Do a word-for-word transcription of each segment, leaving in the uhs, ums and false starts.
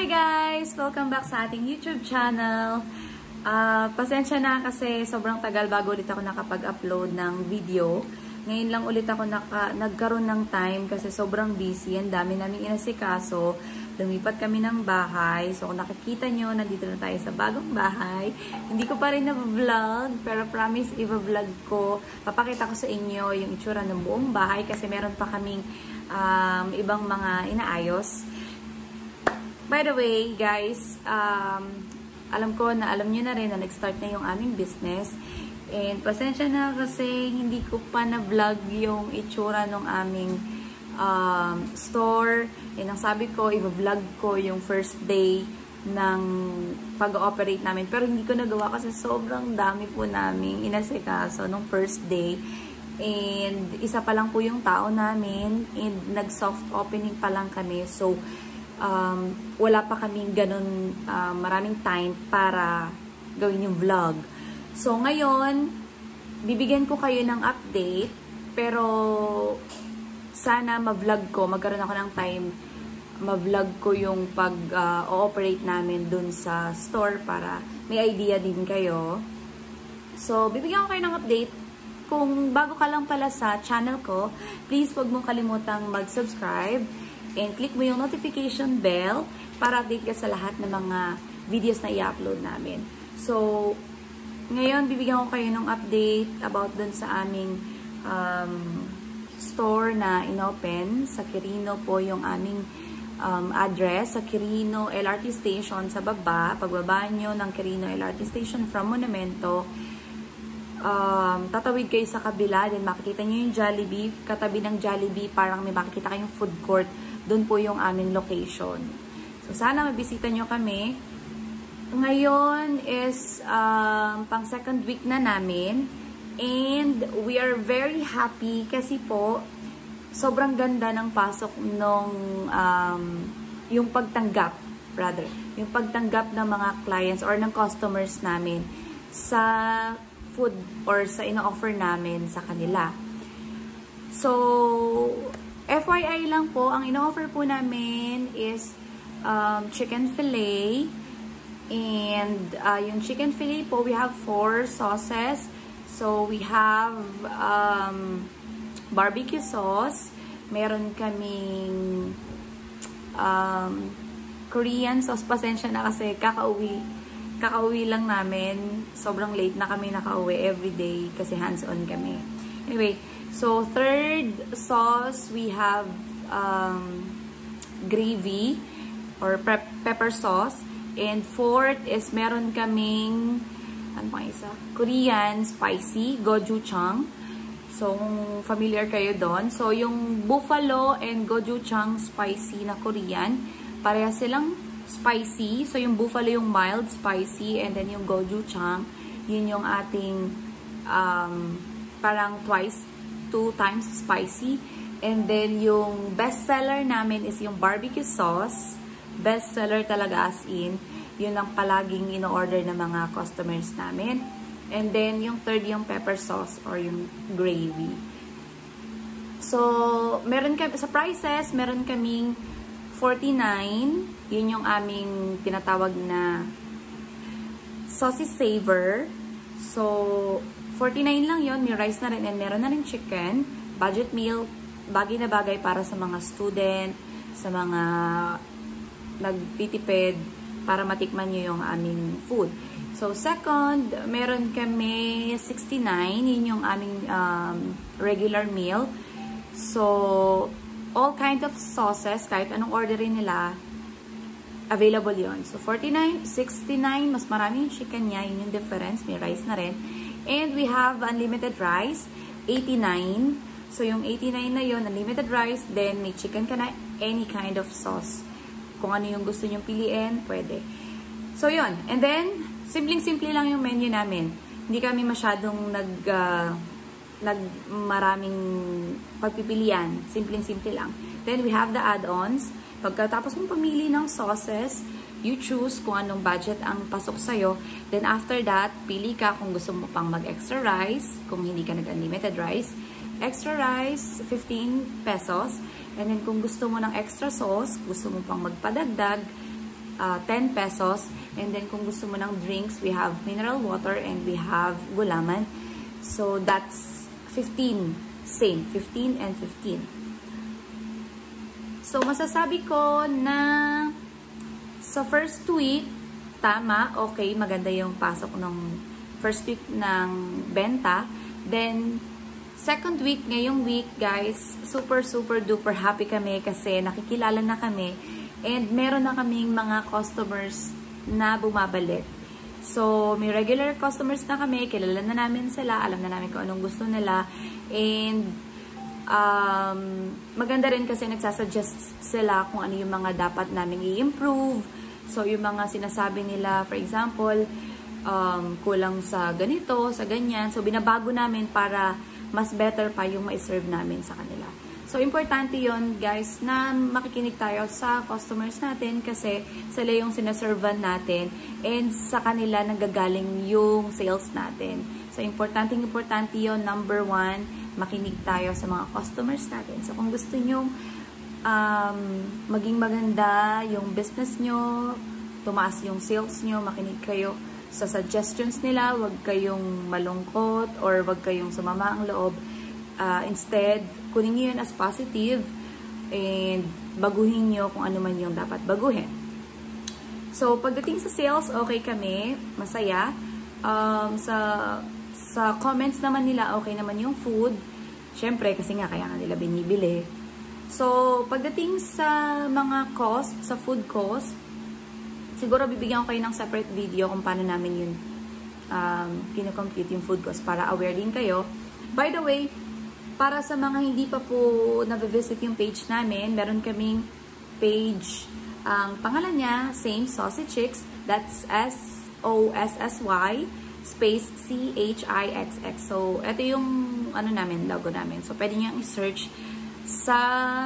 guys! Welcome back sa ating YouTube channel. Uh, pasensya na kasi sobrang tagal bago ulit ako nakapag-upload ng video. Ngayon lang ulit ako naka, nagkaroon ng time kasi sobrang busy. Ang dami namin inasikaso. Lumipat kami ng bahay. So kung nakikita nyo, nandito na tayo sa bagong bahay. Hindi ko pa rin na-vlog, pero promise i-vlog ko. Papakita ko sa inyo yung itsura ng buong bahay kasi meron pa kaming um, ibang mga inaayos. By the way, guys, um, alam ko na alam nyo na rin na nag-start na yung aming business. And pasensya na kasi hindi ko pa na-vlog yung itsura ng aming um, store. And ang sabi ko, i-vlog ko yung first day ng pag-ooperate namin. Pero hindi ko nagawa kasi sobrang dami po namin inasikaso nung first day. And isa pa lang po yung tao namin. And nag-soft opening pa lang kami. So, Um, wala pa kaming ganun uh, maraming time para gawin yung vlog. So, ngayon, bibigyan ko kayo ng update, pero sana ma-vlog ko, magkaroon ako ng time, ma-vlog ko yung pag-ooperate uh, namin dun sa store para may idea din kayo. So, bibigyan ko kayo ng update. Kung bago ka lang pala sa channel ko, please huwag mong kalimutang mag-subscribe. And click mo yung notification bell para update ka sa lahat ng mga videos na i-upload namin. So, ngayon, bibigyan ko kayo ng update about dun sa aming um, store na inopen. Sa Quirino po yung aming um, address. Sa Quirino L R T Station sa baba. Pagbaba nyo ng Quirino L R T Station from Monumento, um, tatawid kayo sa kabila. Then makikita nyo yung Jollibee. Katabi ng Jollibee, parang may makikita kayong food court. Doon po yung aming location. So, sana mabisita nyo kami. Ngayon is um, pang second week na namin. And we are very happy kasi po, sobrang ganda ng pasok nung um, yung pagtanggap, rather, yung pagtanggap ng mga clients or ng customers namin sa food or sa ino-offer namin sa kanila. So, F Y I lang po, ang ino-offer po namin is um, chicken fillet. And uh, yung chicken fillet po, we have four sauces. So, we have um, barbecue sauce. Meron kaming um, Korean sauce. Pasensya na kasi kakauwi. Kakauwi lang namin. Sobrang late na kami nakauwi everyday kasi hands-on kami. Anyway, so, third sauce, we have um, gravy or pe pepper sauce. And fourth is meron kaming, ano pa isa? Korean spicy, gochujang. So, kung familiar kayo doon. So, yung buffalo and gochujang spicy na Korean, pareha silang spicy. So, yung buffalo yung mild spicy and then yung gochujang, yun yung ating um, parang twice two times spicy. And then, yung best seller namin is yung barbecue sauce. Best seller talaga as in. Yun ang palaging ino-order ng mga customers namin. And then, yung third yung pepper sauce or yung gravy. So, meron kami, sa prices, meron kaming forty-nine. Yun yung aming tinatawag na saucy saver. So, forty-nine lang yun, may rice na rin, and meron na rin chicken, budget meal, bagay na bagay para sa mga student, sa mga nagtitipid, para matikman nyo yung aming food. So, second, meron kami sixty-nine, yun yung aming um, regular meal. So, all kind of sauces, kahit anong orderin nila, available yun. So, forty-nine, sixty-nine, mas marami yung chicken niya, yun yung difference, may rice na rin. And we have unlimited rice, eighty-nine. So, yung eighty-nine na yun, unlimited rice. Then, may chicken ka na, any kind of sauce. Kung ano yung gusto nyong piliin, pwede. So, yun. And then, simpleng-simple lang yung menu namin. Hindi kami masyadong nag, uh, nag maraming pagpipilian. Simpleng-simple lang. Then, we have the add-ons. Pagkatapos mong pamili ng sauces, you choose kung anong budget ang pasok sa'yo. Then, after that, pili ka kung gusto mo pang mag-extra rice, kung hindi ka nag-unlimited rice. Extra rice, fifteen pesos. And then, kung gusto mo ng extra sauce, gusto mo pang magpadagdag, uh, ten pesos. And then kung gusto mo ng drinks, we have mineral water and we have gulaman. So that's fifteen. Same. fifteen and fifteen. So masasabi ko na sa first week, tama, okay, maganda yung pasok ng first week ng benta. Then, second week, ngayong week, guys, super, super, duper happy kami kasi nakikilala na kami and meron na kaming mga customers na bumabalik. So, may regular customers na kami, kilala na namin sila, alam na namin kung anong gusto nila, and um, maganda rin kasi nagsasuggest sila kung ano yung mga dapat namin i-improve. So, yung mga sinasabi nila, for example, um, kulang sa ganito, sa ganyan. So, binabago namin para mas better pa yung ma-serve namin sa kanila. So, importante yon guys, na makikinig tayo sa customers natin kasi sila yung sinaservan natin and sa kanila nanggagaling yung sales natin. So, importante, importante yon. Number one, makinig tayo sa mga customers natin. So, kung gusto nyo um, maging maganda yung business nyo, tumaas yung sales nyo, makinig kayo sa suggestions nila, wag kayong malungkot or wag kayong sumama ang loob. Uh, instead, kunin nyo yun as positive and baguhin nyo kung ano man yung dapat baguhin. So, pagdating sa sales, okay kami, masaya. Um, sa, sa comments naman nila, okay naman yung food. Siyempre, kasi nga, kaya nga nila binibili. So, pagdating sa mga cost, sa food cost, siguro bibigyan ko kayo ng separate video kung paano namin yun um, kinocompute yung food cost para aware din kayo. By the way, para sa mga hindi pa po na-visit yung page namin, meron kaming page, ang pangalan niya, Same Sausage Chicks, that's S O S S Y space C H I X X. So, ito yung ano namin, logo namin. So, pwede niyang i-search sa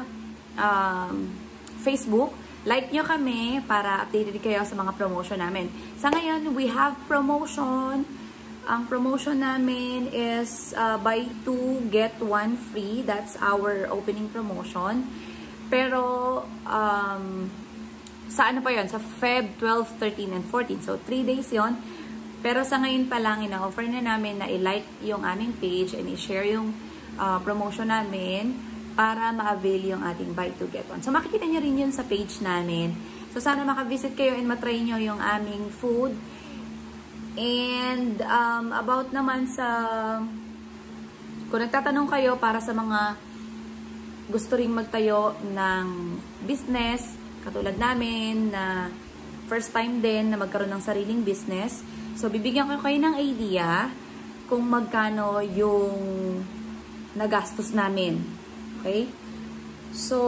um, Facebook. Like nyo kami para updated kayo sa mga promotion namin. Sa ngayon, we have promotion. Ang promotion namin is uh, buy two, get one free. That's our opening promotion. Pero, um, sa ano pa yon? Sa Feb twelve, thirteen, and fourteen. So, three days yon. Pero sa ngayon pa lang, ina-offer na namin na i-like yung aming page and i-share yung uh, promotion namin para ma-avail yung ating buy two, get one. So, makikita nyo rin yun sa page namin. So, sana makavisit kayo and matry nyo yung aming food. And, um, about naman sa, kung nagtatanong kayo para sa mga gusto ring magtayo ng business, katulad namin, na first time din na magkaroon ng sariling business. So, bibigyan ko kayo ng idea kung magkano yung nagastos namin. Okay? So,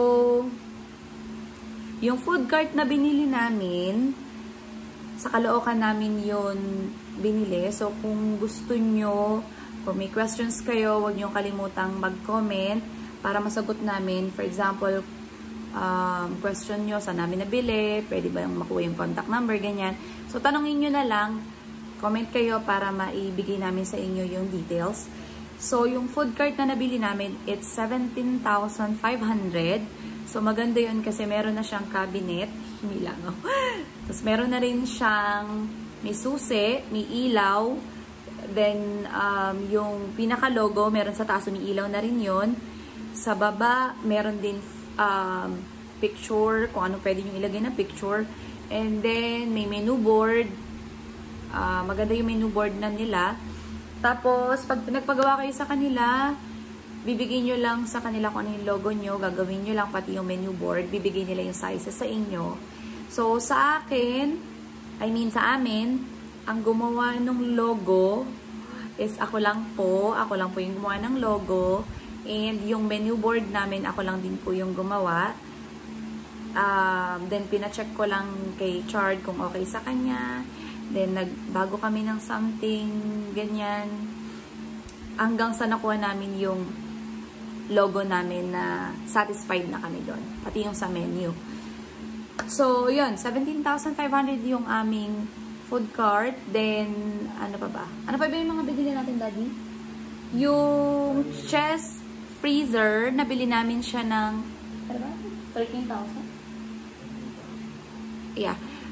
yung food cart na binili namin, sa Caloocan namin yun binili. So, kung gusto nyo, kung may questions kayo, huwag nyo kalimutang mag-comment para masagot namin. For example, um, question nyo, saan namin nabili, pwede ba yung makuha yung contact number, ganyan. So, tanongin nyo na lang, comment kayo para maibigay namin sa inyo yung details. So, yung food cart na nabili namin, it's seventeen thousand five hundred. So, maganda yun kasi meron na siyang cabinet. Hindi lang, no? Tapos, meron na rin siyang may susi, may ilaw. Then, um, yung pinaka-logo, meron sa taas, may ilaw na rin yun. Sa baba, meron din um, picture, kung ano pwede yung ilagay na picture. And then, may menu board. Uh, maganda yung menu board na nila. Tapos, pag nagpagawa kayo sa kanila, bibigyan nyo lang sa kanila kung ano yung logo nyo, gagawin nyo lang pati yung menu board, bibigyan nila yung sizes sa inyo. So, sa akin, I mean sa amin, ang gumawa ng logo is ako lang po, ako lang po yung gumawa ng logo, and yung menu board namin, ako lang din po yung gumawa. Um, then, pina-check ko lang kay Chard kung okay sa kanya. Then, nagbago kami ng something, ganyan. Hanggang sa nakuha namin yung logo namin na satisfied na kami doon. Pati yung sa menu. So, yun. seventeen thousand five hundred yung aming food cart. Then, ano pa ba? Ano pa ba yung mga binili natin, Daddy? Yung chest freezer, nabili namin siya ng, ano ba? thirteen thousand? Yeah.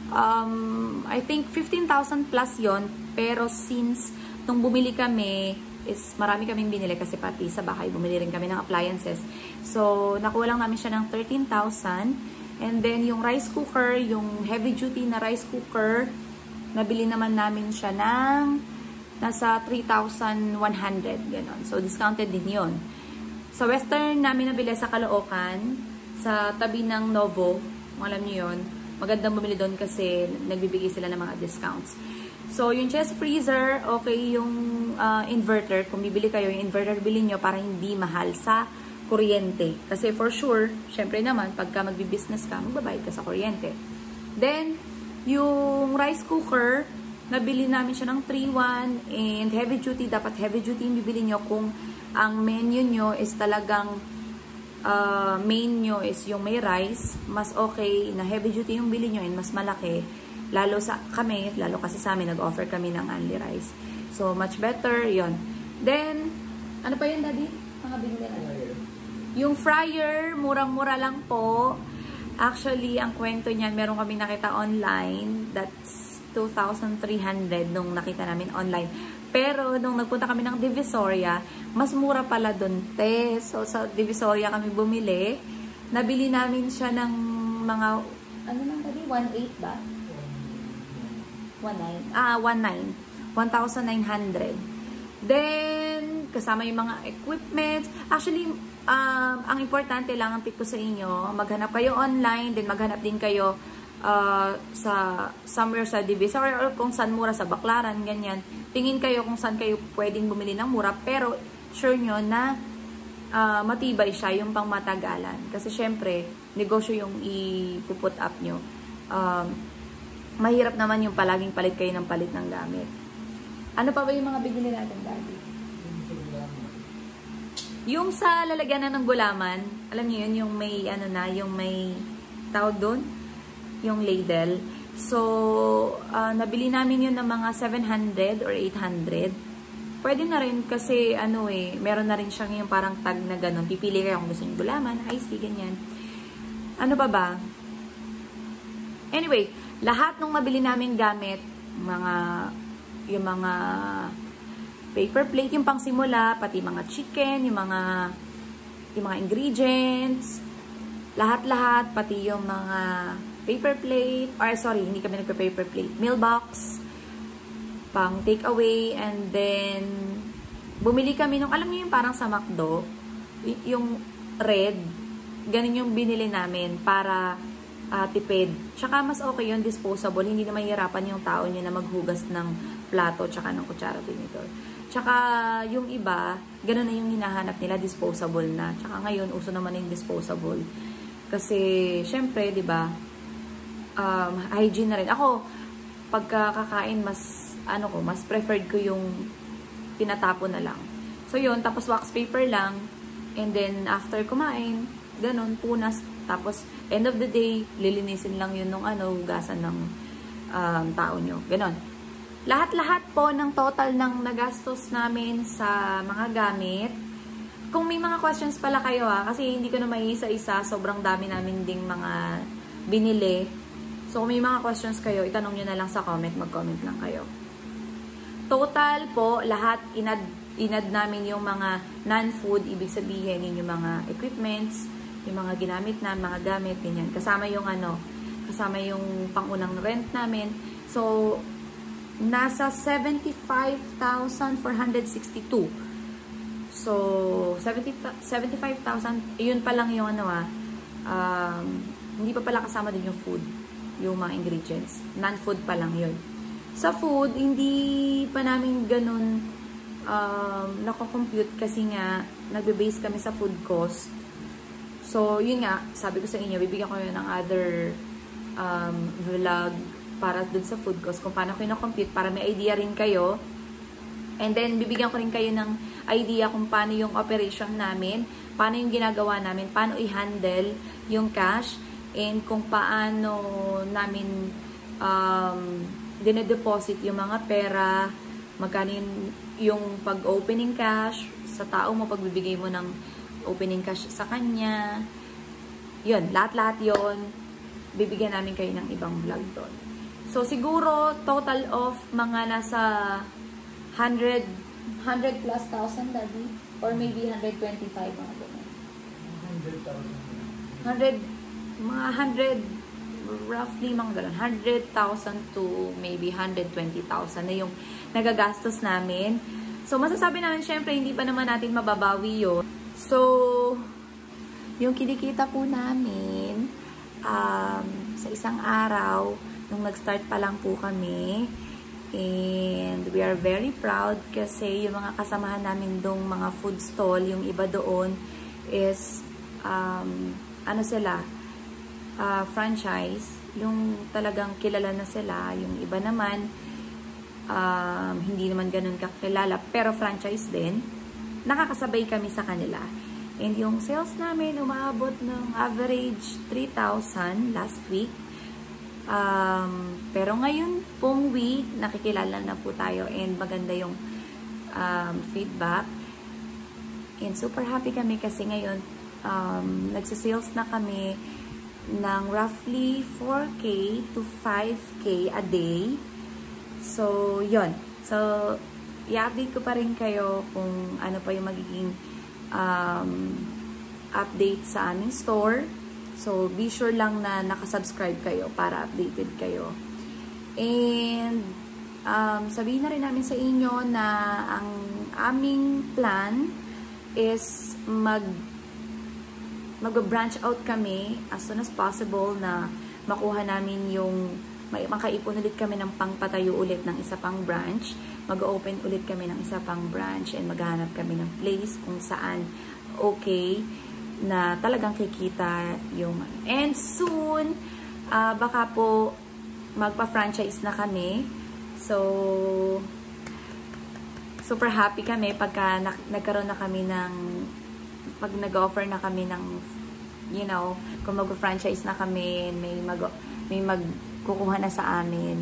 Um, I think fifteen thousand plus yon. Pero since nung bumili kami, is marami kaming binili kasi pati sa bahay, bumili rin kami ng appliances. So, nakuha lang namin siya ng thirteen thousand. And then, yung rice cooker, yung heavy duty na rice cooker, nabili naman namin siya ng nasa three thousand one hundred. Ganon. So, discounted din yon. Sa Western namin nabili sa Caloocan, sa tabi ng Novo, alam niyo yun, magandang bumili doon kasi nagbibigay sila ng mga discounts. So, yung chest freezer, okay yung uh, inverter. Kung bibili kayo, yung inverter bilhin nyo para hindi mahal sa kuryente. Kasi for sure, syempre naman, pagka magbi-business ka, magbabayad ka sa kuryente. Then, yung rice cooker, nabili namin siya ng three one and heavy duty. Dapat heavy duty yung bibili nyo kung ang menu nyo is talagang uh, main nyo is yung may rice. Mas okay na heavy duty yung bili nyo and mas malaki. Lalo sa kami, lalo kasi sa amin, nag-offer kami ng only rice. So, much better, yon. Then, ano pa yun, Daddy? Mga binili natin. Yung fryer, murang-mura lang po. Actually, ang kwento niyan, meron kami nakita online. That's two thousand three hundred nung nakita namin online. Pero, nung nagpunta kami ng Divisoria, mas mura pala dun, te. So, sa Divisoria kami bumili. Nabili namin siya ng mga, ano lang, Daddy? one eight ba? one nine. Ah, one nine. one thousand nine hundred. Then, kasama yung mga equipment. Actually, um, ang importante lang ang tip ko sa inyo, maghanap kayo online, then maghanap din kayo uh, sa somewhere sa Divisoria or kung saan mura sa Baclaran, ganyan. Tingin kayo kung saan kayo pwedeng bumili ng mura, pero sure nyo na uh, matibay siya, yung pang matagalan. Kasi syempre, negosyo yung i-put up nyo. Um, mahirap naman yung palaging palit kayo ng palit ng gamit. Ano pa ba yung mga bibili natin, Daddy? Yung sa lalagyanan ng gulaman, alam niyo yun, yung may, ano na, yung may tawag doon, yung ladle. So, uh, nabili namin yun ng mga seven hundred or eight hundred. Pwede na rin kasi, ano eh, meron na rin siyang yung parang tag na ganun. Pipili kayo kung gusto yung gulaman, iced tea, ganyan. Ano pa ba? Anyway, lahat ng mabili namin gamit, mga, yung mga paper plate, yung pang simula, pati mga chicken, yung mga, yung mga ingredients, lahat-lahat, pati yung mga paper plate, or sorry, hindi kami nagpa-paper plate, meal box, pang take away, and then, bumili kami nung, alam niyo yung parang sa McDo, yung red, ganun yung binili namin para Uh, tipid. Tsaka mas okay yung disposable. Hindi na mahirapan yung tao nyo na maghugas ng plato tsaka ng kutsara tinidor. Tsaka yung iba, ganun na yung hinahanap nila, disposable na. Tsaka ngayon, uso naman yung disposable. Kasi, syempre, di ba, um, hygiene na rin. Ako, pagka kakain, mas, ano ko, mas preferred ko yung tinatapon na lang. So, yun. Tapos, wax paper lang. And then, after kumain, ganun, punas. Tapos, end of the day, lilinisin lang yun ng ano, hugasan ng um, tao nyo. Ganon. Lahat-lahat po ng total ng nagastos namin sa mga gamit. Kung may mga questions pala kayo ha, kasi hindi ko na may isa-isa, sobrang dami namin ding mga binili. So, kung may mga questions kayo, itanong nyo na lang sa comment, mag-comment lang kayo. Total po, lahat inad, inad namin yung mga non-food, ibig sabihin yung mga equipments, yung mga ginamit na, mga gamit, ganyan. Kasama yung ano, kasama yung pangunang rent namin. So, nasa seventy-five thousand four hundred sixty-two. So, seventy-five thousand, yun pa lang yung ano ah, um, hindi pa pala kasama din yung food, yung mga ingredients. Non-food pa lang yun. Sa food, hindi pa namin ganun um, nako-compute kasi nga, nagbe-base kami sa food cost. So, yun nga, sabi ko sa inyo, bibigyan ko yun ng other um, vlog para dun sa food cost, kung paano ko yun na-compute, para may idea rin kayo. And then, bibigyan ko rin kayo ng idea kung paano yung operation namin, paano yung ginagawa namin, paano i-handle yung cash, and kung paano namin um, dine-deposit yung mga pera, magkano yung, yung pag-opening cash, sa tao mo, pagbibigay mo ng opening cash sa kanya. Yun, lahat-lahat yun, bibigyan namin kayo ng ibang vlog doon. So, siguro, total of mga nasa one hundred, one hundred plus thousand, Daddy? Or maybe one hundred twenty-five, mga ganun. one hundred thousand. one hundred, mga one hundred, roughly mga ganun. one hundred thousand to maybe one hundred twenty thousand na yung nagagastos namin. So, masasabi namin, syempre, hindi pa naman natin mababawi yun. So, yung kinikita po namin, um, sa isang araw, nung nag-start pa lang po kami, and we are very proud kasi yung mga kasamahan namin dong mga food stall, yung iba doon is, um, ano sila, uh, franchise, yung talagang kilala na sila, yung iba naman, um, hindi naman ganun kakilala, pero franchise din, nakakasabay kami sa kanila. And yung sales namin, umaabot ng average three thousand last week. Um, pero ngayon pong week, nakikilala na po tayo and maganda yung um, feedback. And super happy kami kasi ngayon, um, nagsisales na kami ng roughly four K to five K a day. So, yon. So, i-update ko pa rin kayo kung ano pa yung magiging um, update sa aming store. So, be sure lang na nakasubscribe kayo para updated kayo. And, um, sabihin na rin namin sa inyo na ang aming plan is mag mag-branch out kami as soon as possible na makuha namin yung makaipon ulit kami ng pangpatayo ulit ng isa pang branch. Mag-open ulit kami ng isa pang branch and maghanap kami ng place kung saan okay na talagang kikita yung, and soon uh, baka po magpa-franchise na kami. So super happy kami pagka nagkaroon na kami ng, pag nag-offer na kami ng, you know, kung mag-franchise na kami, may mag may magkukuha na sa amin.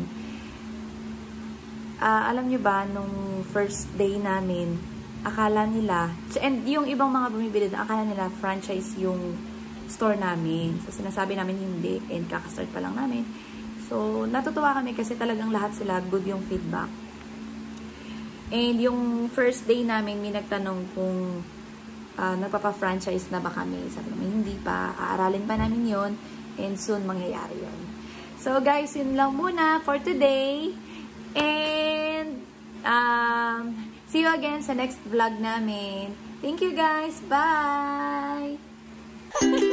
Uh, alam nyo ba, nung first day namin, akala nila, and yung ibang mga bumibili, akala nila franchise yung store namin. So, sinasabi namin hindi, and kakastart pa lang namin. So, natutuwa kami kasi talagang lahat sila, good yung feedback. And yung first day namin, may nagtanong kung uh, nagpapa-franchise na ba kami. Sabi namin, hindi pa. Aaralin pa namin yon and soon mangyayari yon. So, guys, yun lang muna for today. And, um, see you again sa next vlog namin. Thank you guys. Bye!